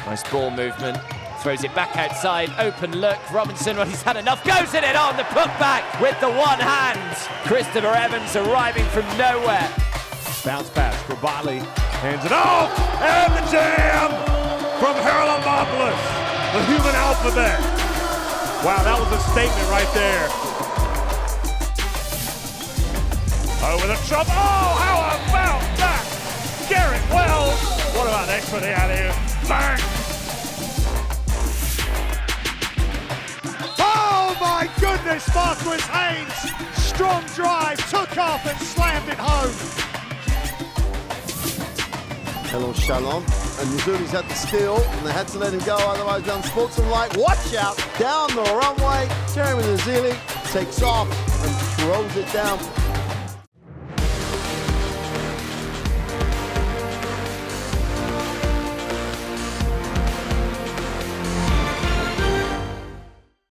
Nice ball movement. Throws it back outside. Open look. Robinson, when he's had enough, goes in it on the putback with the one hand. Christopher Evans arriving from nowhere. Bounce pass. Krabali hands it off. And the jam from Harlemopoulos, the human alphabet. Wow, that was a statement right there. Over the top. Oh, how about that? Garrett Wells. What about next for the alley-oop? Bang! Oh my goodness, Marquis Haynes. Strong drive, took off and slammed it home. Hello, Shalom. And Mazzulli's had the steal, and they had to let him go, otherwise the unsportsmanlike. Watch out, down the runway. Jeremy Mazzulli takes off and throws it down.